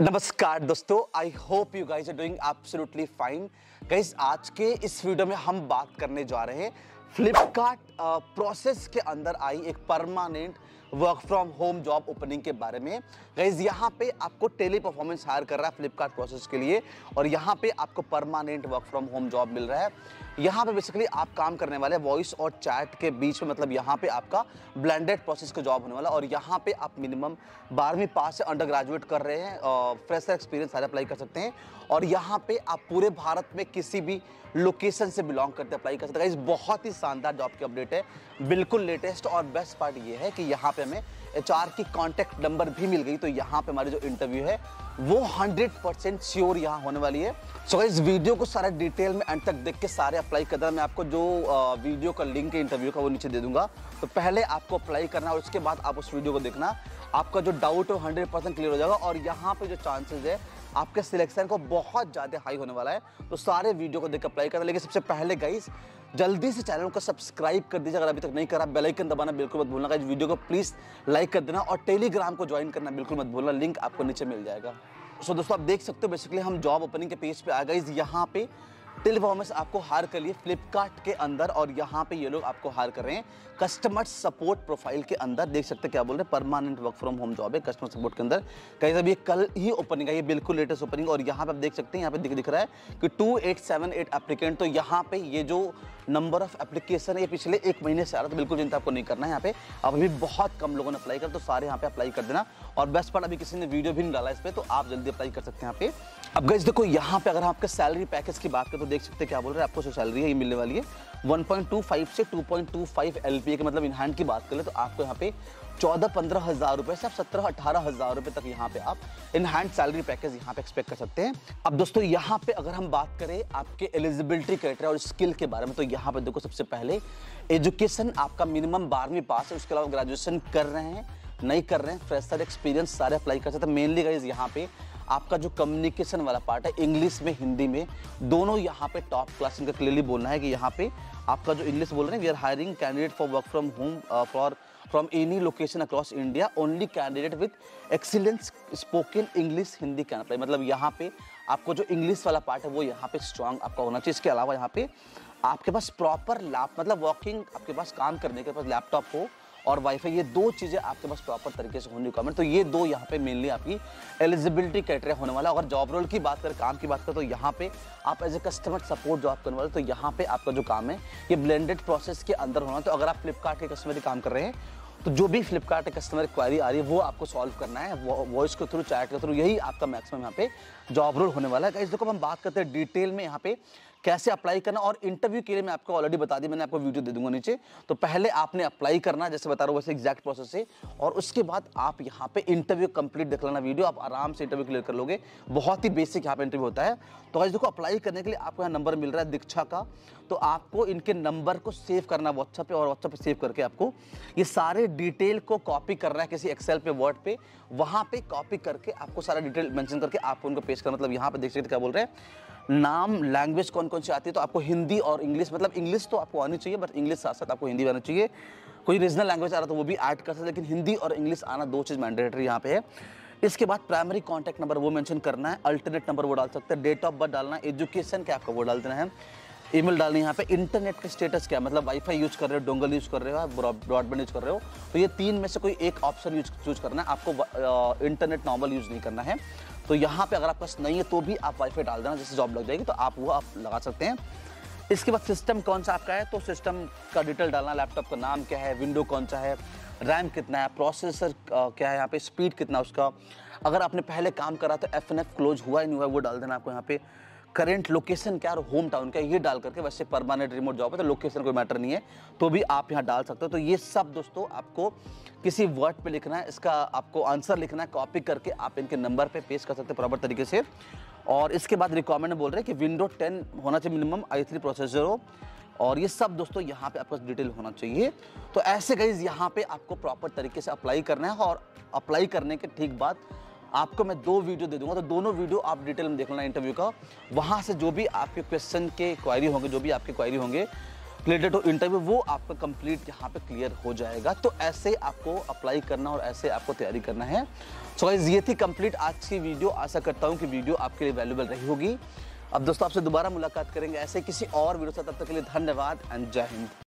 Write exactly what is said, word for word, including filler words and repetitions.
नमस्कार दोस्तों, I hope you guys are doing absolutely fine. Guys आज के इस वीडियो में हम बात करने जा रहे हैं फ्लिपकार्ट प्रोसेस के अंदर आई एक permanent work from home job opening के बारे में। गाइज यहाँ पे आपको टेली परफॉर्मेंस हायर कर रहा है फ्लिपकार्ट प्रोसेस के लिए और यहाँ पे आपको permanent work from home job मिल रहा है। यहाँ पे बेसिकली आप काम करने वाले वॉइस और चैट के बीच में, मतलब यहाँ पे आपका ब्लेंडेड प्रोसेस का जॉब होने वाला और यहाँ पे आप मिनिमम बारहवीं पास से अंडर ग्रेजुएट कर रहे हैं, फ्रेशर एक्सपीरियंस सारे अप्लाई कर सकते हैं और यहाँ पे आप पूरे भारत में किसी भी लोकेशन से बिलोंग करते अप्लाई कर सकते हैं। बहुत ही शानदार जॉब की अपडेट है, बिल्कुल लेटेस्ट। और बेस्ट पार्ट ये है कि यहाँ पे हमें एचआर की कॉन्टैक्ट नंबर भी मिल गई, तो यहाँ पे हमारी जो इंटरव्यू है वो हंड्रेड परसेंट श्योर यहाँ होने वाली है। सो so, इस वीडियो को सारा डिटेल में अंत तक देख के सारे अप्लाई कर देना। मैं आपको जो वीडियो का लिंक है इंटरव्यू का वो नीचे दे दूंगा, तो पहले आपको अप्लाई करना और उसके बाद आप उस वीडियो को देखना। आपका जो डाउट है हंड्रेड परसेंट क्लियर हो जाएगा और यहाँ पे जो चांसेस है आपके सिलेक्शन को बहुत ज़्यादा हाई होने वाला है। तो सारे वीडियो को देख अप्लाई करना। लेकिन सबसे पहले गाइस जल्दी से चैनल को सब्सक्राइब कर दीजिए, अगर अभी तक नहीं करा। बेल आइकन दबाना बिल्कुल मत भूलना गाइस। वीडियो को प्लीज़ लाइक कर देना और टेलीग्राम को ज्वाइन करना बिल्कुल मत भूलना, लिंक आपको नीचे मिल जाएगा। सो दोस्तों आप देख सकते हो बेसिकली हम जॉब ओपनिंग के पेज पे आ गए। यहाँ पे टेलीपरफॉर्मेंस आपको हायर कर लिए फ्लिपकार्ट के अंदर और यहाँ पे ये लोग आपको हायर कर रहे हैं कस्टमर सपोर्ट प्रोफाइल के अंदर। देख सकते हैं क्या बोल रहे हैं, permanent work from home job है कस्टमर सपोर्ट के अंदर। कहीं अभी ये कल ही ओपनिंग है, ये बिल्कुल लेटेस्ट ओपनिंग। और यहाँ पे आप देख सकते हैं, यहाँ पे दिख, दिख रहा है कि two eight seven eight applicant. तो यहाँ पे ये जो नंबर ऑफ एप्लीकेशन है ये पिछले एक महीने से आ रहा है, तो बिल्कुल चिंता आपको नहीं करना है। यहाँ पे अब अभी बहुत कम लोगों ने अप्लाई कर, तो सारे यहाँ पे अप्लाई कर देना। और बेस्ट पार्ट, अभी किसी ने वीडियो भी नहीं डाला इस पर, तो आप जल्दी अप्लाई कर सकते हैं यहाँ पे। अब गाइस देखो यहाँ पे अगर हम आपके सैलरी पैकेज की बात करें तो देख सकते हैं क्या बोल रहे हैं, आपको जो सैलरी है ये मिलने वाली है वन पॉइंट टू फाइव से two point two five LPA के, मतलब इन हैंड की बात करें तो आपको यहाँ पे चौदह पंद्रह हजार रुपए से आप सत्रह अठारह हजार रुपए तक यहाँ पे आप इन हैंड सैलरी पैकेज यहाँ पे एक्सपेक्ट कर सकते हैं। अब दोस्तों यहाँ पे अगर हम बात करें आपके एलिजिबिलिटी क्राइटेरिया और स्किल के बारे में, तो यहाँ पे देखो सबसे पहले एजुकेशन आपका मिनिमम बारहवीं पास है, उसके अलावा ग्रेजुएशन कर रहे हैं नहीं कर रहे हैं, फ्रेशर एक्सपीरियंस सारे अप्लाई कर सकते हैं। मेनली गाइस यहाँ पे आपका जो कम्युनिकेशन वाला पार्ट है, इंग्लिश में हिंदी में दोनों यहाँ पे टॉप क्लास, इनका क्लियरली बोलना है कि यहाँ पे आपका जो इंग्लिश बोल रहे हैं, we are hiring candidate for work from home for from any location across India, only candidate with excellence spoken English Hindi can apply. मतलब यहाँ पे आपको जो इंग्लिश वाला पार्ट है वो यहाँ पे स्ट्रांग आपका होना चाहिए। इसके अलावा यहाँ पे आपके पास प्रॉपर लैप, मतलब वर्किंग आपके पास काम करने के पास लैपटॉप हो और वाईफाई, ये दो चीज़ें आपके पास प्रॉपर तरीके से होने रिक्वायरमेंट। तो ये दो यहाँ पे मेनली आपकी एलिजिबिलिटी क्राइटेरिया होने वाला है। अगर जॉब रोल की बात करें, काम की बात करें, तो यहाँ पे आप as a customer support job करने वाले, तो यहाँ पे आपका जो काम है ये ब्लेंडेड प्रोसेस के अंदर होना। तो अगर आप फ्लिपकार्ट के कस्टमर काम कर रहे हैं तो जो भी फ्लिपकार्ट के कस्टमर क्वारी आ रही है वो आपको सॉल्व करना है, वॉइस के थ्रू, चैट के थ्रू, यही आपका मैक्सिमम यहाँ पे जॉब रोल होने वाला है। इस देखो हम बात करते हैं डिटेल में यहाँ पे कैसे अप्लाई करना, और इंटरव्यू के लिए मैं आपको ऑलरेडी बता दी, मैंने आपको वीडियो दे दूंगा नीचे। तो पहले आपने अप्लाई करना, जैसे बता रहा हूँ वैसे एग्जैक्ट प्रोसेस है, और उसके बाद आप यहाँ पे इंटरव्यू कंप्लीट देख लेना वीडियो, आप आराम से इंटरव्यू क्लियर कर लोगे। बहुत ही बेसिक यहाँ पे इंटरव्यू होता है। तो आज देखो अप्लाई करने के लिए आपको यहाँ नंबर मिल रहा है दीक्षा का, तो आपको इनके नंबर को सेव करना व्हाट्सएप पे, और व्हाट्सएप पे सेव करके आपको ये सारे डिटेल को कॉपी करना है किसी एक्सेल पे, वर्ड पे, वहाँ पे कॉपी करके आपको सारा डिटेल मेंशन करके आपको उनको पेश करना। मतलब यहाँ पे देख सकते क्या बोल रहे हैं, नाम, लैंग्वेज कौन कौन सी आती है, तो आपको हिंदी और इंग्लिश, मतलब इंग्लिश तो आपको आनी चाहिए, बट इंग्लिश साथ साथ आपको हिंदी भी आनी चाहिए। कोई रीजनल लैंग्वेज आ रहा तो वो भी ऐड कर सकते, लेकिन हिंदी और इंग्लिश आना दो चीज़ मैंडेटरी यहाँ पे है। इसके बाद प्राइमरी कॉन्टैक्ट नंबर वो मेंशन करना है, अल्टरनेट नंबर वो डाल सकते हैं, डेट ऑफ बर्थ डालना है, एजुकेशन क्या आपको वो डाल देना है, ईमेल डालनी है यहाँ पे, इंटरनेट का स्टेटस क्या, मतलब वाईफाई यूज कर रहे हो, डोंगल यूज कर रहे हो, ब्रॉडबैंड यूज कर रहे हो, तो ये तीन में से कोई एक ऑप्शन यूज चूज करना है आपको। इंटरनेट नॉर्मल यूज नहीं करना है। तो यहाँ पे अगर आपके पास नहीं है तो भी आप वाईफाई डाल देना, जैसे जॉब लग जाएगी तो आप वो आप लगा सकते हैं। इसके बाद सिस्टम कौन सा आपका है, तो सिस्टम का डिटेल डालना, लैपटॉप का नाम क्या है, विंडो कौन सा है, रैम कितना है, प्रोसेसर क्या है, यहाँ पे स्पीड कितना उसका, अगर आपने पहले काम करा तो एफ एन एफ क्लोज हुआ ही नहीं हुआ वो डाल देना आपको यहाँ पे, करेंट लोकेशन क्या और होम टाउन क्या ये डाल करके, वैसे परमानेंट रिमोट जॉब है तो लोकेशन कोई मैटर नहीं है, तो भी आप यहाँ डाल सकते हो। तो ये सब दोस्तों आपको किसी वर्ड पे लिखना है, इसका आपको आंसर लिखना है, कॉपी करके आप इनके नंबर पे पेश कर सकते हैं प्रॉपर तरीके से। और इसके बाद रिक्वायरमेंट बोल रहे हैं कि विंडो टेन होना चाहिए मिनिमम, आई थ्री प्रोसेसर हो, और ये सब दोस्तों यहाँ पे आपको डिटेल होना चाहिए। तो ऐसे गाइज यहाँ पे आपको प्रॉपर तरीके से अप्लाई करना है, और अप्लाई करने के ठीक बाद आपको मैं दो वीडियो दे दूंगा, तो दोनों वीडियो आप डिटेल में देख लेना इंटरव्यू का। वहाँ से जो भी आपके क्वेश्चन के क्वायरी होंगे, जो भी आपके क्वायरी होंगे रिलेटेड टू इंटरव्यू, वो आपका कंप्लीट यहाँ पे क्लियर हो जाएगा। तो ऐसे आपको अप्लाई करना और ऐसे आपको तैयारी करना है। सो गाइस, ये थी कंप्लीट आज की वीडियो। आशा करता हूँ कि वीडियो आपके लिए वैल्यूएबल रही होगी। अब दोस्तों आपसे दोबारा मुलाकात करेंगे ऐसे किसी और वीडियो से, तब तक के लिए धन्यवाद एंड जय हिंद।